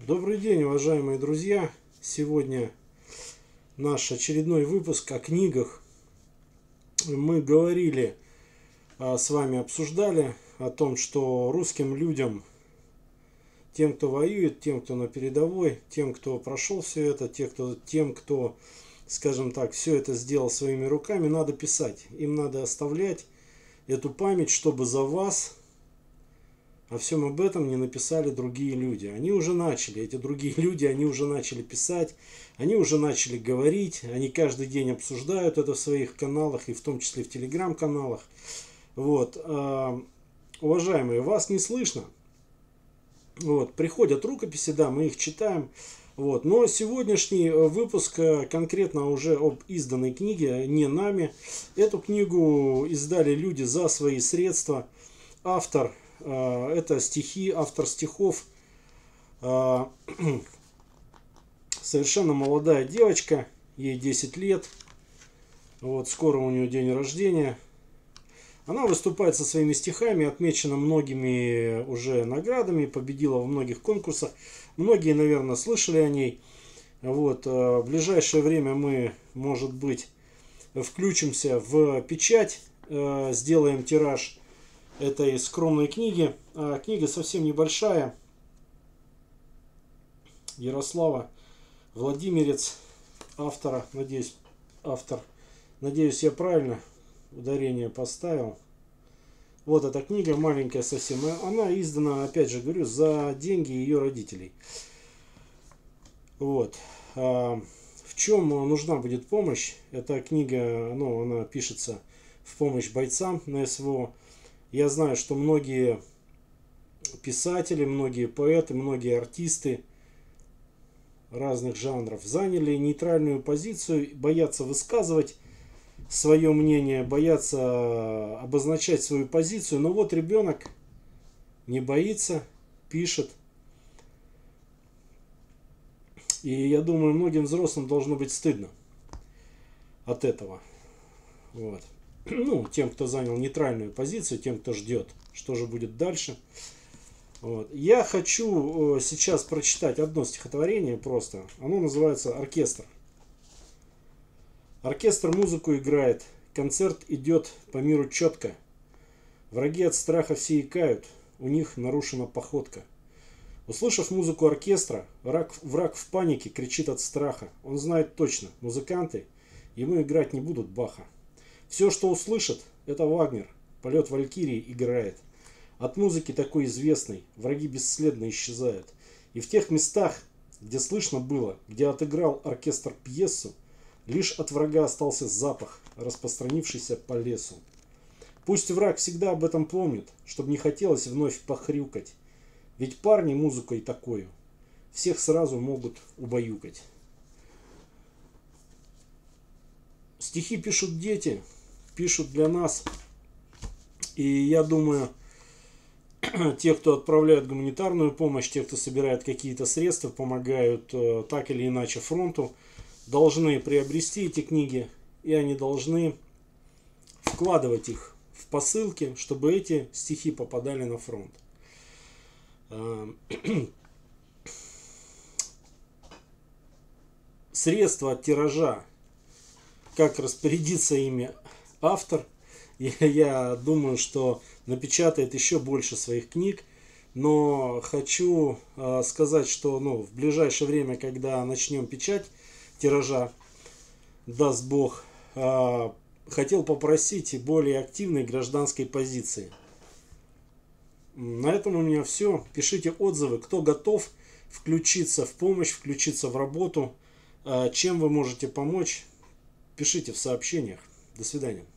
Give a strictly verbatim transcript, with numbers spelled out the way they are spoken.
Добрый день, уважаемые друзья! Сегодня наш очередной выпуск о книгах. Мы говорили, а, с вами обсуждали о том, что русским людям, тем, кто воюет, тем, кто на передовой, тем, кто прошел все это, тем, кто, тем, кто, скажем так, все это сделал своими руками, надо писать. Им надо оставлять эту память, чтобы за вас о всем об этом не написали другие люди. Они уже начали, эти другие люди, они уже начали писать, они уже начали говорить, они каждый день обсуждают это в своих каналах, и в том числе в телеграм-каналах. Вот. Уважаемые, вас не слышно. Вот. Приходят рукописи, да, мы их читаем. Вот. Но сегодняшний выпуск конкретно уже об изданной книге, не нами. Эту книгу издали люди за свои средства. Автор — это стихи, автор стихов, совершенно молодая девочка, ей десять лет, вот, скоро у нее день рождения. Она выступает со своими стихами, отмечена многими уже наградами, победила во многих конкурсах. Многие, наверное, слышали о ней. Вот, в ближайшее время мы, может быть, включимся в печать, сделаем тираж этой скромной книги. А книга совсем небольшая. Ярослава Владимирец, автора, надеюсь, автор, надеюсь, я правильно ударение поставил. Вот эта книга, маленькая совсем. Она издана, опять же говорю, за деньги ее родителей. Вот. А в чем нужна будет помощь? Эта книга, ну, она пишется в помощь бойцам на СВО. Я знаю, что многие писатели, многие поэты, многие артисты разных жанров заняли нейтральную позицию, боятся высказывать свое мнение, боятся обозначать свою позицию. Но вот ребенок не боится, пишет. И я думаю, многим взрослым должно быть стыдно от этого. Вот. Ну, тем, кто занял нейтральную позицию, тем, кто ждет, что же будет дальше. Вот. Я хочу сейчас прочитать одно стихотворение просто. Оно называется «Оркестр». Оркестр музыку играет, концерт идет по миру четко. Враги от страха все икают, у них нарушена походка. Услышав музыку оркестра, враг, враг в панике кричит от страха. Он знает точно, музыканты ему играть не будут Баха. Все, что услышит, это Вагнер, полет Валькирии играет. От музыки такой известной враги бесследно исчезают. И в тех местах, где слышно было, где отыграл оркестр пьесу, лишь от врага остался запах, распространившийся по лесу. Пусть враг всегда об этом помнит, чтобы не хотелось вновь похрюкать. Ведь парни музыкой такою всех сразу могут убаюкать. Стихи пишут дети, пишут для нас. И я думаю, те, кто отправляют гуманитарную помощь, те, кто собирает какие-то средства, помогают э, так или иначе фронту, должны приобрести эти книги, и они должны вкладывать их в посылки, чтобы эти стихи попадали на фронт. Средства от тиража, как распорядиться ими автор, я, я думаю, что напечатает еще больше своих книг. Но хочу э, сказать, что ну, в ближайшее время, когда начнем печать тиража, даст Бог, э, хотел попросить более активной гражданской позиции. На этом у меня все. Пишите отзывы, кто готов включиться в помощь, включиться в работу, э, чем вы можете помочь. Пишите в сообщениях. До свидания.